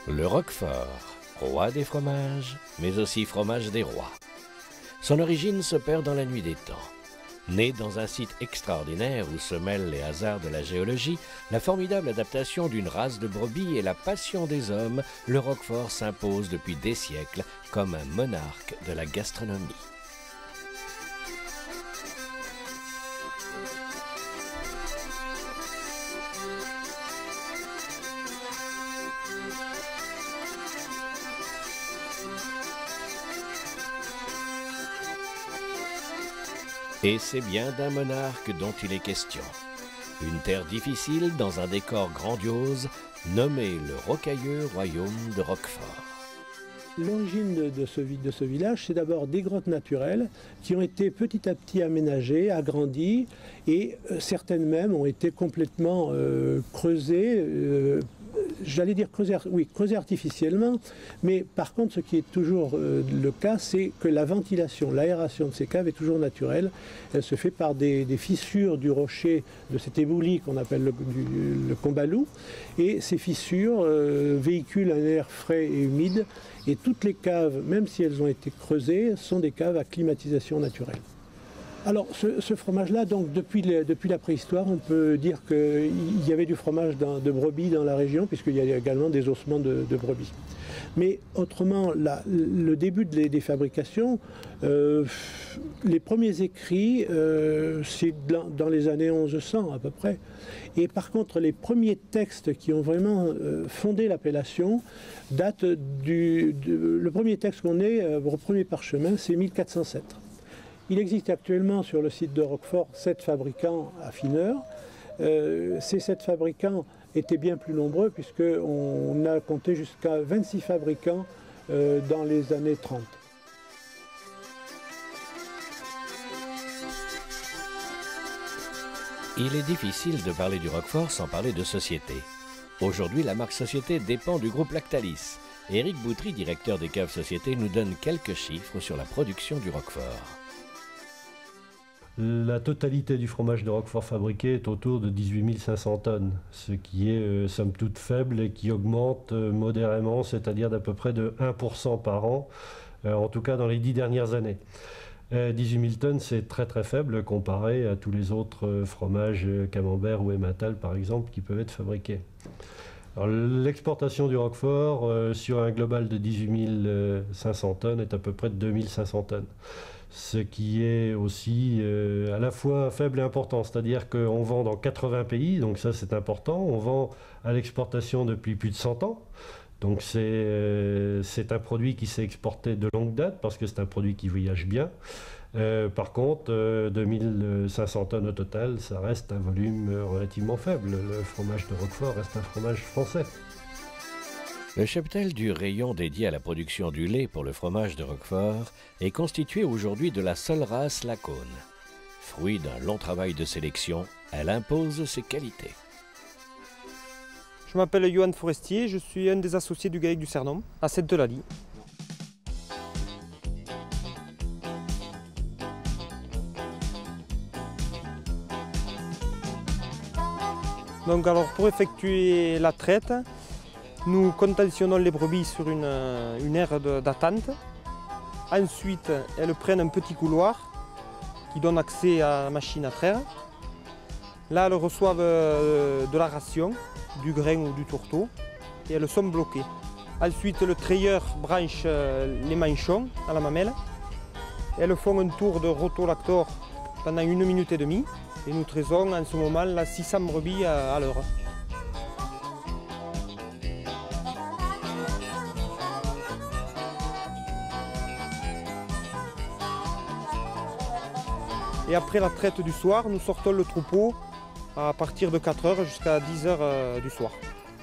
Le Roquefort, roi des fromages, mais aussi fromage des rois. Son origine se perd dans la nuit des temps. Né dans un site extraordinaire où se mêlent les hasards de la géologie, la formidable adaptation d'une race de brebis et la passion des hommes, le Roquefort s'impose depuis des siècles comme un monarque de la gastronomie. Et c'est bien d'un monarque dont il est question. Une terre difficile dans un décor grandiose, nommé le rocailleux royaume de Roquefort. L'origine de ce village, c'est d'abord des grottes naturelles qui ont été petit à petit aménagées, agrandies, et certaines même ont été complètement creusées, j'allais dire creusées artificiellement, mais par contre ce qui est toujours le cas, c'est que la ventilation, l'aération de ces caves est toujours naturelle. Elle se fait par des fissures du rocher de cet éboulis qu'on appelle le combalou, et ces fissures véhiculent un air frais et humide, et toutes les caves, même si elles ont été creusées, sont des caves à climatisation naturelle. Alors ce fromage-là, donc depuis la préhistoire, on peut dire qu'il y avait du fromage de brebis dans la région, puisqu'il y a également des ossements de brebis. Mais autrement, le début des fabrications, les premiers écrits, c'est dans les années 1100 à peu près. Et par contre, les premiers textes qui ont vraiment fondé l'appellation datent le premier texte qu'on ait, au premier parchemin, c'est 1407. Il existe actuellement sur le site de Roquefort 7 fabricants affineurs. Ces 7 fabricants étaient bien plus nombreux puisqu'on a compté jusqu'à 26 fabricants dans les années 30. Il est difficile de parler du Roquefort sans parler de société. Aujourd'hui, la marque Société dépend du groupe Lactalis. Éric Boutry, directeur des caves Société, nous donne quelques chiffres sur la production du Roquefort. La totalité du fromage de Roquefort fabriqué est autour de 18 500 tonnes, ce qui est somme toute faible et qui augmente modérément, c'est-à-dire d'à peu près de 1% par an, en tout cas dans les 10 dernières années. 18 000 tonnes, c'est très très faible comparé à tous les autres fromages camembert ou Emmental par exemple qui peuvent être fabriqués. L'exportation du Roquefort sur un global de 18 500 tonnes est à peu près de 2 500 tonnes. Ce qui est aussi à la fois faible et important, c'est-à-dire qu'on vend dans 80 pays, donc ça c'est important, on vend à l'exportation depuis plus de 100 ans, donc c'est un produit qui s'est exporté de longue date parce que c'est un produit qui voyage bien. Par contre, 2500 tonnes au total, ça reste un volume relativement faible. Le fromage de Roquefort reste un fromage français. Le cheptel du rayon dédié à la production du lait pour le fromage de Roquefort est constitué aujourd'hui de la seule race Lacône. Fruit d'un long travail de sélection, elle impose ses qualités. Je m'appelle Johan Forestier, je suis un des associés du GAEC du Cernom, à Sainte-Eulalie. Donc alors pour effectuer la traite, nous conditionnons les brebis sur une aire d'attente. Ensuite, elles prennent un petit couloir qui donne accès à la machine à traire. Là, elles reçoivent de la ration, du grain ou du tourteau, et elles sont bloquées. Ensuite, le trayeur branche les manchons à la mamelle. Elles font un tour de rotolactor pendant 1 minute et demie. Et nous traisons en ce moment là 600 brebis à l'heure. Et après la traite du soir, nous sortons le troupeau à partir de 4 h jusqu'à 10 h du soir.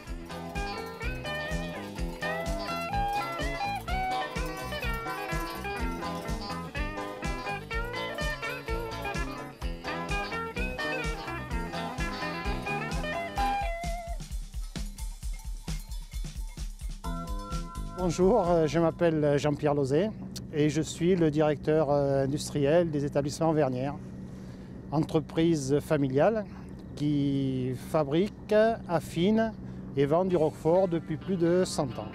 Bonjour, je m'appelle Jean-Pierre Lauzet et je suis le directeur industriel des établissements Vernières, entreprise familiale qui fabrique, affine, et vend du roquefort depuis plus de 100 ans.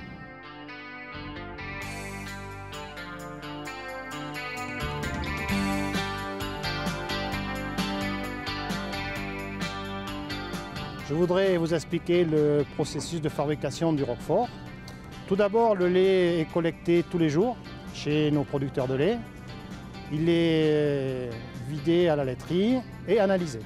Je voudrais vous expliquer le processus de fabrication du roquefort. Tout d'abord, le lait est collecté tous les jours chez nos producteurs de lait. Il est vidé à la laiterie et analysé.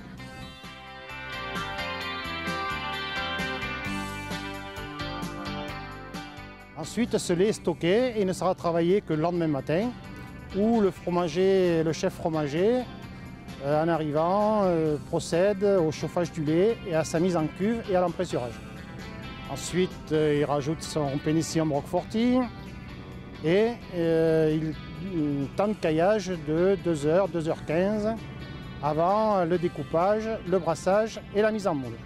Ensuite, ce lait est stocké et ne sera travaillé que le lendemain matin, où le chef fromager, en arrivant, procède au chauffage du lait et à sa mise en cuve et à l'empressurage. Ensuite, il rajoute son Pénicillium roqueforti et temps de caillage de 2h, 2h15 avant le découpage, le brassage et la mise en moule.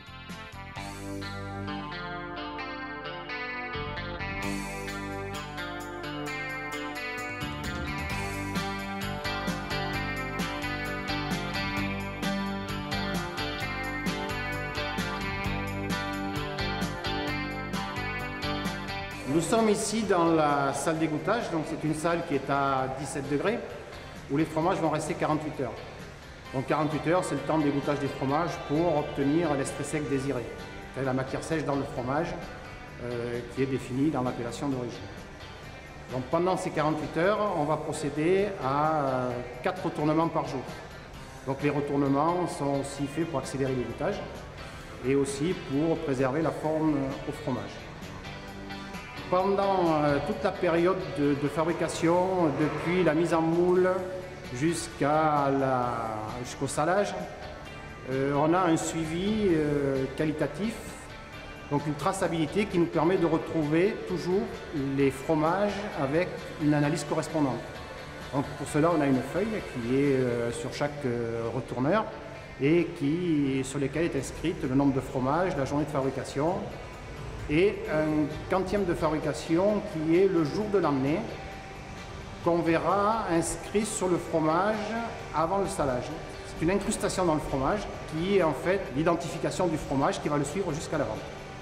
Nous sommes ici dans la salle d'égouttage, donc c'est une salle qui est à 17 degrés, où les fromages vont rester 48 heures. Donc 48 heures, c'est le temps d'égouttage des fromages pour obtenir l'extrait sec désiré. C'est la matière sèche dans le fromage qui est définie dans l'appellation d'origine. Donc pendant ces 48 heures, on va procéder à 4 retournements par jour. Donc les retournements sont aussi faits pour accélérer l'égouttage et aussi pour préserver la forme au fromage. Pendant toute la période de fabrication, depuis la mise en moule jusqu'au salage, on a un suivi qualitatif, donc une traçabilité qui nous permet de retrouver toujours les fromages avec une analyse correspondante. Donc pour cela, on a une feuille qui est sur chaque retourneur et sur lesquelles est inscrite le nombre de fromages, la journée de fabrication, et un quantième de fabrication qui est le jour de l'emmener, qu'on verra inscrit sur le fromage avant le salage. C'est une incrustation dans le fromage qui est en fait l'identification du fromage qui va le suivre jusqu'à la vente.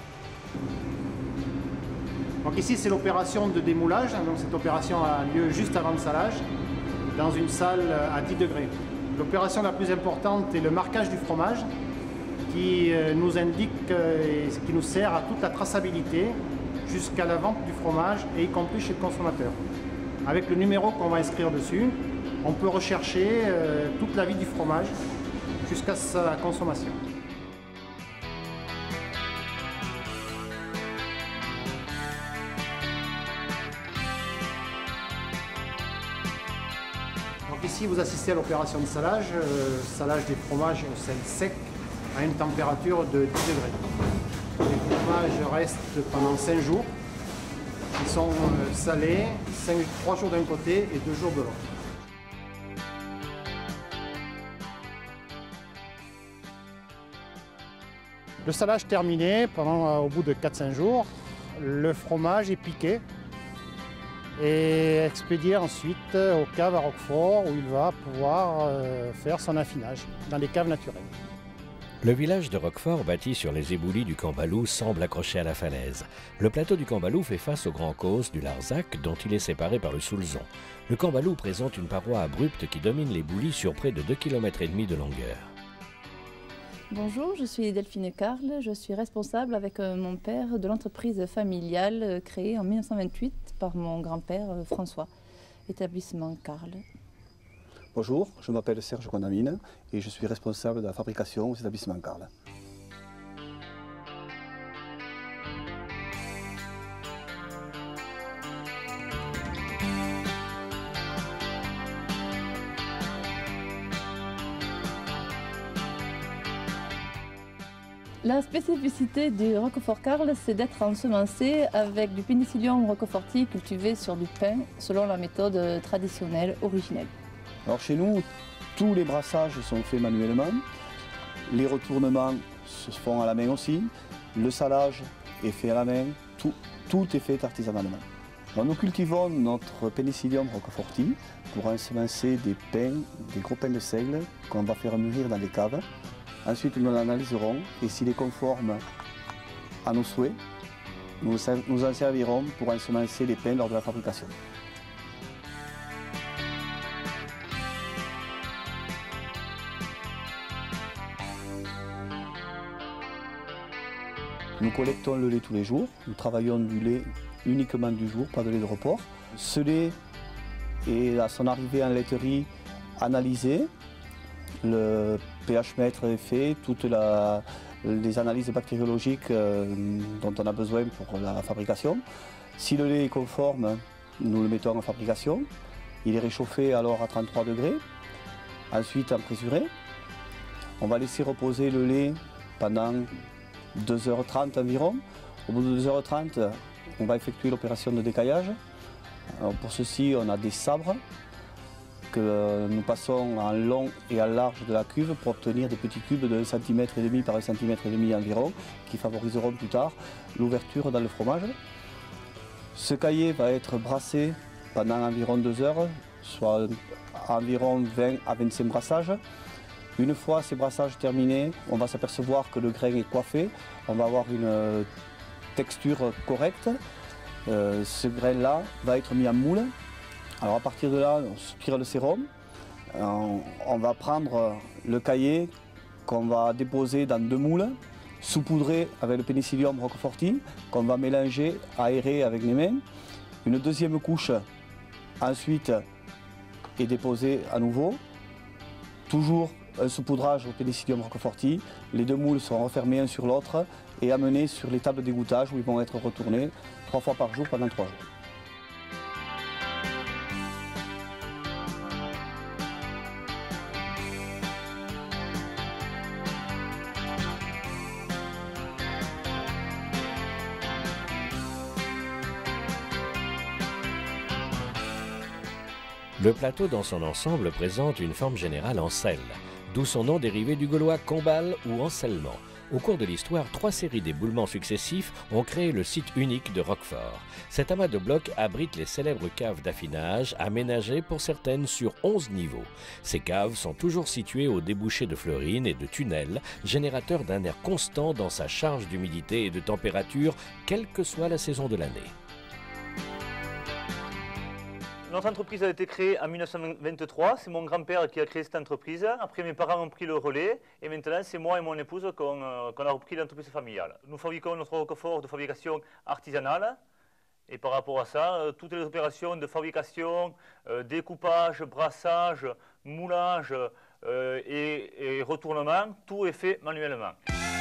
Donc ici c'est l'opération de démoulage, donc cette opération a lieu juste avant le salage, dans une salle à 10 degrés. L'opération la plus importante est le marquage du fromage, qui nous indique et qui nous sert à toute la traçabilité jusqu'à la vente du fromage et y compris chez le consommateur. Avec le numéro qu'on va inscrire dessus, on peut rechercher toute la vie du fromage jusqu'à sa consommation. Donc ici vous assistez à l'opération de salage, salage des fromages au sel sec, à une température de 10 degrés. Les fromages restent pendant 5 jours. Ils sont salés, 3 jours d'un côté et 2 jours de l'autre. Le salage terminé, au bout de 4-5 jours, le fromage est piqué et expédié ensuite aux caves à Roquefort où il va pouvoir faire son affinage dans les caves naturelles. Le village de Roquefort, bâti sur les éboulis du Cambalou, semble accroché à la falaise. Le plateau du Cambalou fait face au grand causse du Larzac, dont il est séparé par le Soulzon. Le Cambalou présente une paroi abrupte qui domine l'éboulis sur près de 2,5 km de longueur. Bonjour, je suis Delphine Carle, je suis responsable avec mon père de l'entreprise familiale créée en 1928 par mon grand-père François, établissement Carle. Bonjour, je m'appelle Serge Condamine et je suis responsable de la fabrication aux établissements Carle. La spécificité du Roquefort Carle, c'est d'être ensemencé avec du Pénicillium roqueforti cultivé sur du pain selon la méthode traditionnelle originelle. Alors chez nous, tous les brassages sont faits manuellement, les retournements se font à la main aussi, le salage est fait à la main, tout est fait artisanalement. Alors, nous cultivons notre Pénicillium roqueforti pour ensemencer des pins, des gros pins de seigle qu'on va faire mûrir dans les caves. Ensuite, nous l'analyserons et s'il est conforme à nos souhaits. Nous en servirons pour ensemencer les pains lors de la fabrication. Nous collectons le lait tous les jours. Nous travaillons du lait uniquement du jour, pas de lait de report. Ce lait est à son arrivée en laiterie analysé. Le pH mètre est fait, toutes les analyses bactériologiques dont on a besoin pour la fabrication. Si le lait est conforme, nous le mettons en fabrication. Il est réchauffé alors à 33 degrés, ensuite en présuré. On va laisser reposer le lait pendant 2h30 environ. Au bout de 2h30, on va effectuer l'opération de décaillage. Alors pour ceci, on a des sabres que nous passons en long et en large de la cuve pour obtenir des petits cubes de 1,5 cm par 1,5 cm environ qui favoriseront plus tard l'ouverture dans le fromage. Ce caillé va être brassé pendant environ 2 heures, soit environ 20 à 25 brassages. Une fois ces brassages terminés, on va s'apercevoir que le grain est coiffé, on va avoir une texture correcte. Ce grain-là va être mis en moule. Alors à partir de là, on soupire le sérum. On va prendre le caillé qu'on va déposer dans 2 moules, saupoudrer avec le Penicillium roqueforti, qu'on va mélanger, aérer avec les mains. Une deuxième couche ensuite est déposée à nouveau. Toujours un saupoudrage au Penicillium roqueforti. Les 2 moules sont refermés un sur l'autre et amenés sur les tables d'égouttage où ils vont être retournés 3 fois par jour pendant 3 jours. Le plateau dans son ensemble présente une forme générale en selle, d'où son nom dérivé du gaulois combal ou encellement. Au cours de l'histoire, 3 séries d'éboulements successifs ont créé le site unique de Roquefort. Cet amas de blocs abrite les célèbres caves d'affinage, aménagées pour certaines sur 11 niveaux. Ces caves sont toujours situées au débouché de Fleurines et de tunnels, générateurs d'un air constant dans sa charge d'humidité et de température, quelle que soit la saison de l'année. Notre entreprise a été créée en 1923, c'est mon grand-père qui a créé cette entreprise. Après mes parents ont pris le relais et maintenant c'est moi et mon épouse qu'on a repris l'entreprise familiale. Nous fabriquons notre Roquefort de fabrication artisanale et par rapport à ça, toutes les opérations de fabrication, découpage, brassage, moulage et retournement, tout est fait manuellement.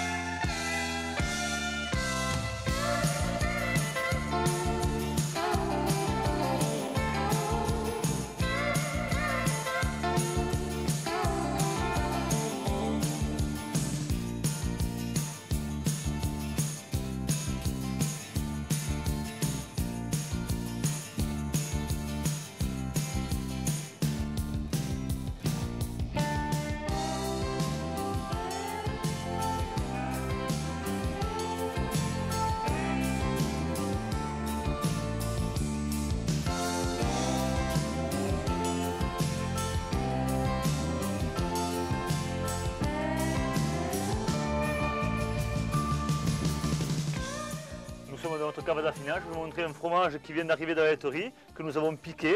Dans notre cave d'affinage, je vais vous montrer un fromage qui vient d'arriver de la laiterie, que nous avons piqué.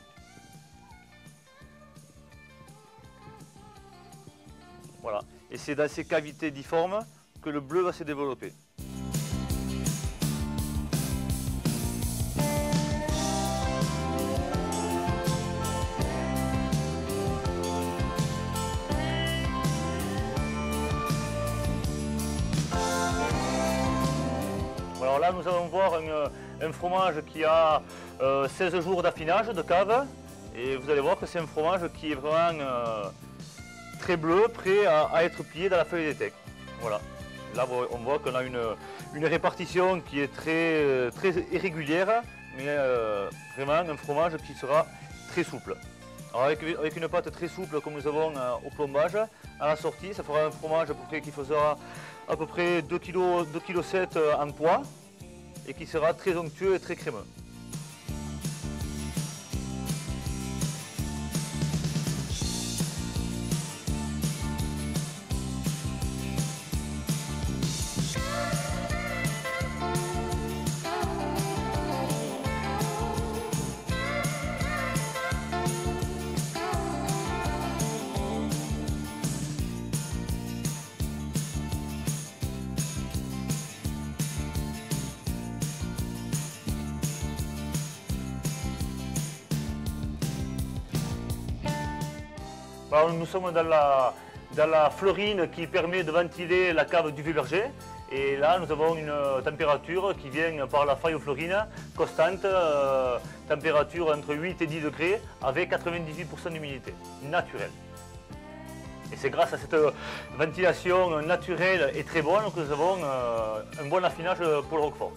Voilà, et c'est dans ces cavités difformes que le bleu va se développer. Alors là, nous allons voir un fromage qui a 16 jours d'affinage de cave. Et vous allez voir que c'est un fromage qui est vraiment très bleu, prêt à être plié dans la feuille d'étec. Voilà. Là, on voit qu'on a une répartition qui est très irrégulière, mais vraiment un fromage qui sera très souple. Alors avec une pâte très souple comme nous avons au plombage, à la sortie, ça fera un fromage qui faisera à peu près 2,7 kg en poids et qui sera très onctueux et très crémeux. Alors, nous sommes dans la fleurine qui permet de ventiler la cave du vieux berger. Et là, nous avons une température qui vient par la faille fleurine constante, température entre 8 et 10 degrés, avec 98% d'humidité naturelle. Et c'est grâce à cette ventilation naturelle et très bonne que nous avons un bon affinage pour le roquefort.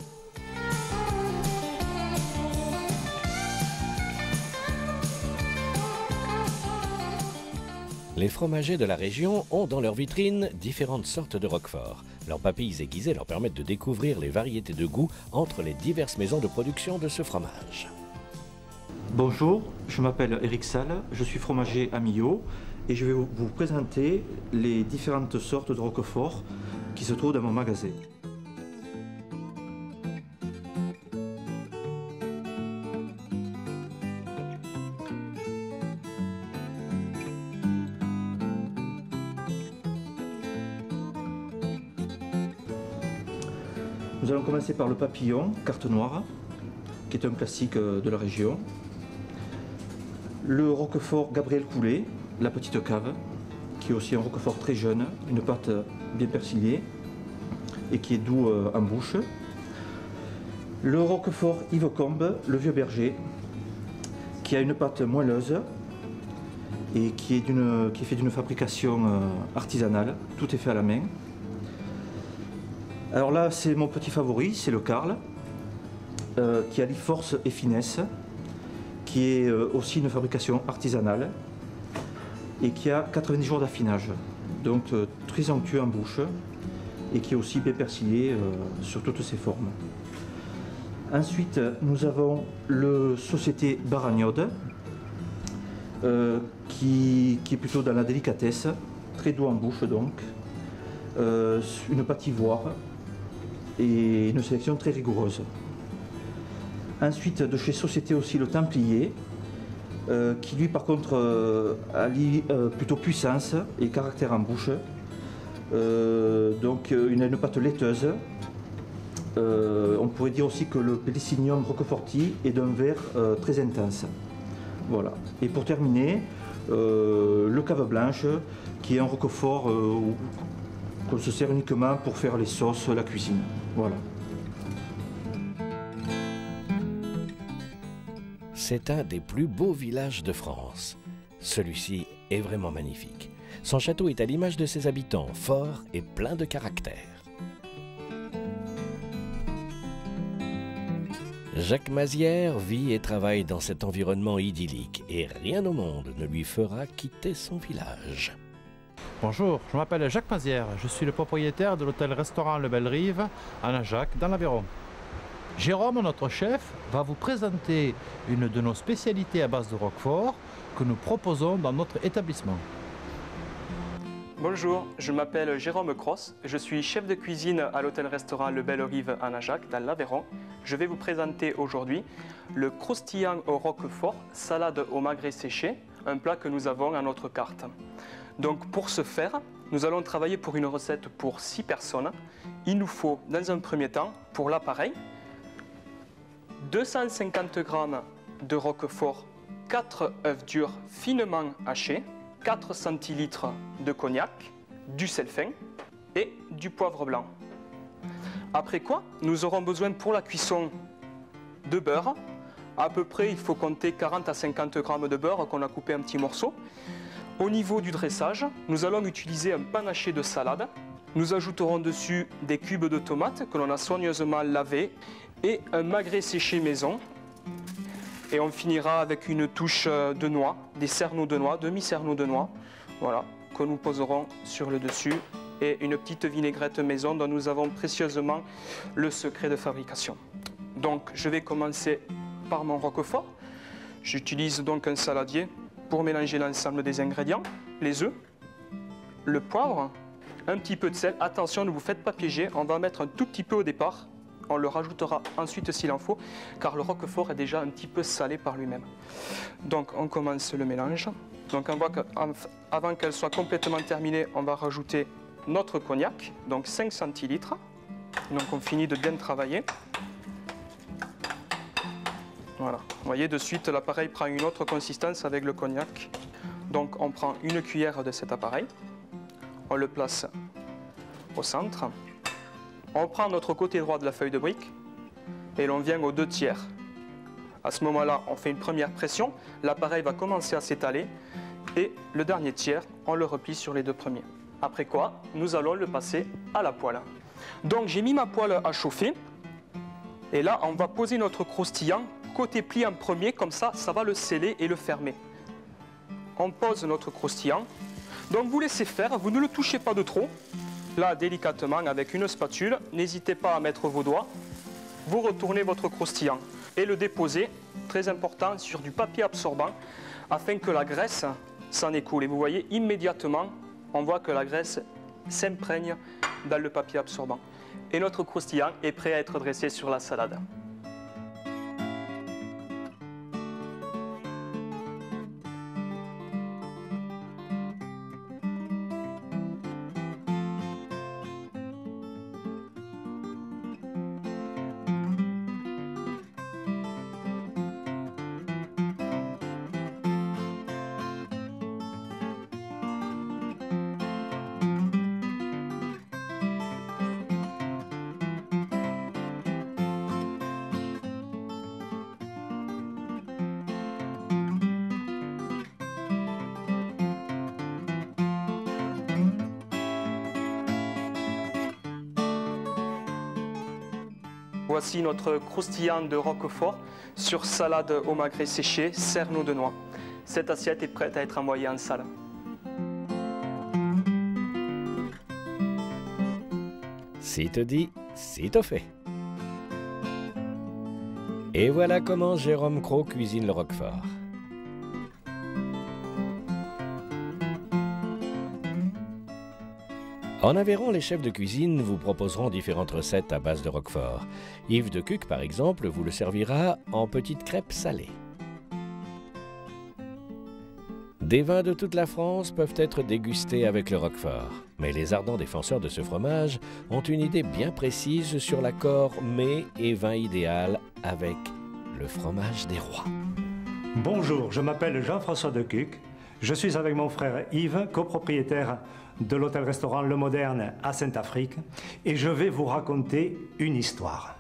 Les fromagers de la région ont dans leur vitrine différentes sortes de roquefort. Leurs papilles aiguisées leur permettent de découvrir les variétés de goût entre les diverses maisons de production de ce fromage. Bonjour, je m'appelle Eric Salle, je suis fromager à Millau et je vais vous présenter les différentes sortes de roquefort qui se trouvent dans mon magasin. Nous allons commencer par le papillon, carte noire, qui est un classique de la région. Le roquefort Gabriel Coulet, la petite cave, qui est aussi un roquefort très jeune, une pâte bien persillée et qui est doux en bouche. Le roquefort Yves Combe, le vieux berger, qui a une pâte moelleuse et qui est fait d'une fabrication artisanale, tout est fait à la main. Alors là, c'est mon petit favori, c'est le Carle, qui allie force et finesse, qui est aussi une fabrication artisanale et qui a 90 jours d'affinage, donc très onctueux en bouche et qui est aussi bien persillé sur toutes ses formes. Ensuite, nous avons le Société Baragnode, qui est plutôt dans la délicatesse, très doux en bouche donc, une pâte ivoire et une sélection très rigoureuse. Ensuite, de chez Société aussi le Templier, qui lui par contre allie plutôt puissance et caractère en bouche. Donc il a une pâte laiteuse. On pourrait dire aussi que le Pellicinium Roqueforti est d'un vert très intense. Voilà. Et pour terminer, le Cave Blanche, qui est un roquefort qu'on se sert uniquement pour faire les sauces, la cuisine. Voilà. C'est un des plus beaux villages de France. Celui-ci est vraiment magnifique. Son château est à l'image de ses habitants, fort et plein de caractère. Jacques Mazière vit et travaille dans cet environnement idyllique et rien au monde ne lui fera quitter son village. Bonjour, je m'appelle Jacques Mazière, je suis le propriétaire de l'hôtel-restaurant Le Belle Rive à Najac, dans l'Aveyron. Jérôme, notre chef, va vous présenter une de nos spécialités à base de roquefort que nous proposons dans notre établissement. Bonjour, je m'appelle Jérôme Cross, je suis chef de cuisine à l'hôtel-restaurant Le Belle Rive à Najac, dans l'Aveyron. Je vais vous présenter aujourd'hui le croustillant au roquefort, salade au magret séché, un plat que nous avons à notre carte. Donc pour ce faire, nous allons travailler pour une recette pour 6 personnes. Il nous faut dans un premier temps, pour l'appareil, 250 g de roquefort, 4 œufs durs finement hachés, 4 centilitres de cognac, du sel fin et du poivre blanc. Après quoi, nous aurons besoin pour la cuisson de beurre. À peu près, il faut compter 40 à 50 g de beurre qu'on a coupé en petits morceaux. Au niveau du dressage, nous allons utiliser un panaché de salade. Nous ajouterons dessus des cubes de tomates que l'on a soigneusement lavés et un magret séché maison. Et on finira avec une touche de noix, des cerneaux de noix, demi-cerneaux de noix, voilà, que nous poserons sur le dessus. Et une petite vinaigrette maison dont nous avons précieusement le secret de fabrication. Donc je vais commencer par mon roquefort. J'utilise donc un saladier pour mélanger l'ensemble des ingrédients, les œufs, le poivre, un petit peu de sel. Attention, ne vous faites pas piéger, on va mettre un tout petit peu au départ. On le rajoutera ensuite s'il en faut, car le roquefort est déjà un petit peu salé par lui-même. Donc on commence le mélange. Donc on voit qu'avant qu'elle soit complètement terminée, on va rajouter notre cognac, donc 5 centilitres. Donc on finit de bien travailler. Voilà, vous voyez de suite l'appareil prend une autre consistance avec le cognac. Donc on prend une cuillère de cet appareil, on le place au centre, on prend notre côté droit de la feuille de brique et l'on vient aux 2/3. À ce moment-là, on fait une première pression, l'appareil va commencer à s'étaler et le dernier tiers, on le replie sur les 2 premiers. Après quoi, nous allons le passer à la poêle. Donc j'ai mis ma poêle à chauffer et là, on va poser notre croustillant côté pli en premier, comme ça, ça va le sceller et le fermer. On pose notre croustillant. Donc vous laissez faire, vous ne le touchez pas de trop. Là, délicatement, avec une spatule, n'hésitez pas à mettre vos doigts. Vous retournez votre croustillant et le déposez, très important, sur du papier absorbant afin que la graisse s'en écoule. Et vous voyez, immédiatement, on voit que la graisse s'imprègne dans le papier absorbant. Et notre croustillant est prêt à être dressé sur la salade. Voici notre croustillant de roquefort sur salade au magret séché, cerneau de noix. Cette assiette est prête à être envoyée en salle. Sitôt dit, sitôt fait. Et voilà comment Jérôme Cros cuisine le roquefort. En Aveyron, les chefs de cuisine vous proposeront différentes recettes à base de roquefort. Yves de Cuc, par exemple, vous le servira en petites crêpes salées. Des vins de toute la France peuvent être dégustés avec le roquefort, mais les ardents défenseurs de ce fromage ont une idée bien précise sur l'accord mets et vin idéal avec le fromage des rois. Bonjour, je m'appelle Jean-François de Cuc. Je suis avec mon frère Yves, copropriétaire de l'hôtel-restaurant Le Moderne à Saint-Affrique, et je vais vous raconter une histoire.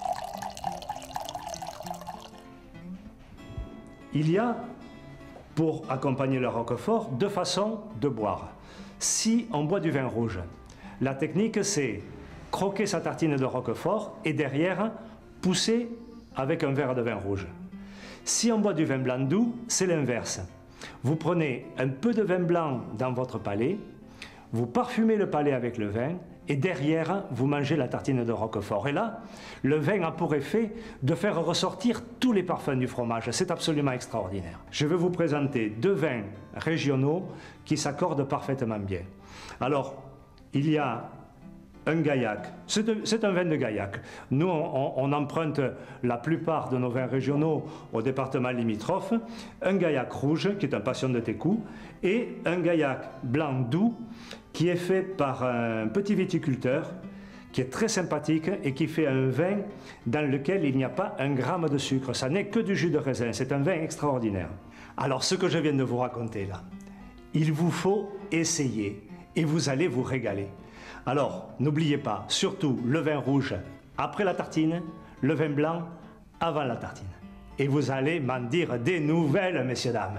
Il y a, pour accompagner le roquefort, 2 façons de boire. Si on boit du vin rouge, la technique c'est croquer sa tartine de roquefort et derrière pousser avec un verre de vin rouge. Si on boit du vin blanc doux, c'est l'inverse. Vous prenez un peu de vin blanc dans votre palais, vous parfumez le palais avec le vin et derrière, vous mangez la tartine de roquefort. Et là, le vin a pour effet de faire ressortir tous les parfums du fromage. C'est absolument extraordinaire. Je vais vous présenter 2 vins régionaux qui s'accordent parfaitement bien. Alors, il y a un Gaillac. C'est un vin de Gaillac. Nous, on emprunte la plupart de nos vins régionaux au département limitrophe. Un Gaillac rouge, qui est un passion de Técou, et un Gaillac blanc doux, qui est fait par un petit viticulteur, qui est très sympathique et qui fait un vin dans lequel il n'y a pas un gramme de sucre. Ça n'est que du jus de raisin. C'est un vin extraordinaire. Alors, ce que je viens de vous raconter là, il vous faut essayer et vous allez vous régaler. Alors, n'oubliez pas, surtout le vin rouge après la tartine, le vin blanc avant la tartine. Et vous allez m'en dire des nouvelles, messieurs, dames.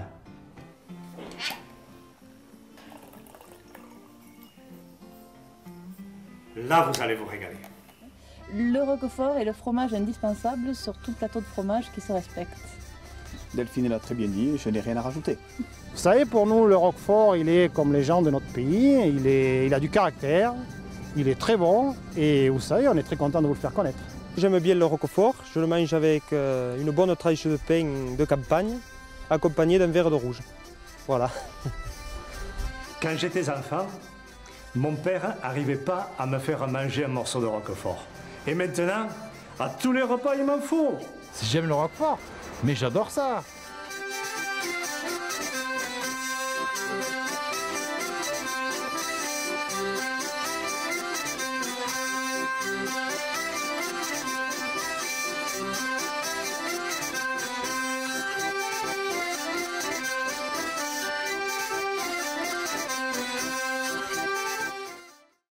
Là, vous allez vous régaler. Le roquefort est le fromage indispensable sur tout plateau de fromage qui se respecte. Delphine l'a très bien dit, je n'ai rien à rajouter. Vous savez, pour nous, le roquefort, il est comme les gens de notre pays, il a du caractère, il est très bon et vous savez, on est très content de vous le faire connaître. J'aime bien le roquefort, je le mange avec une bonne tranche de pain de campagne, accompagné d'un verre de rouge. Voilà. Quand j'étais enfant, mon père n'arrivait pas à me faire manger un morceau de roquefort. Et maintenant, à tous les repas, il m'en faut. J'aime le roquefort, mais j'adore ça.